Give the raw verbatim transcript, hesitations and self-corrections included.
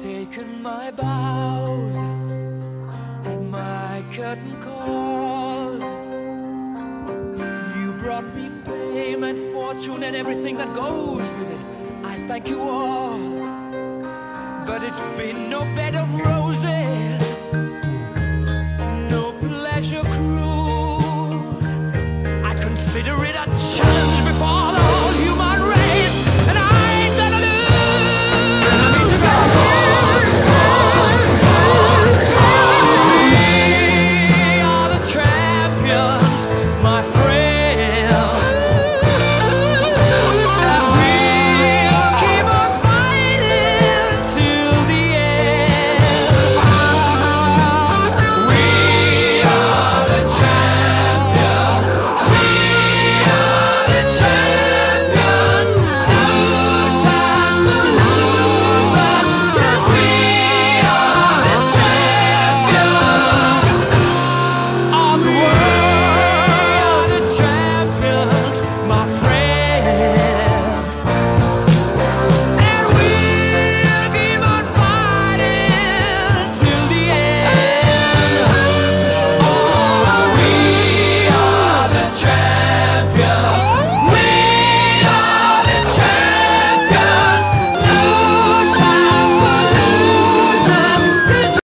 taken my bows and my curtain calls. You brought me fame and fortune and everything that goes with it. I thank you all, but it's been no bed of roses.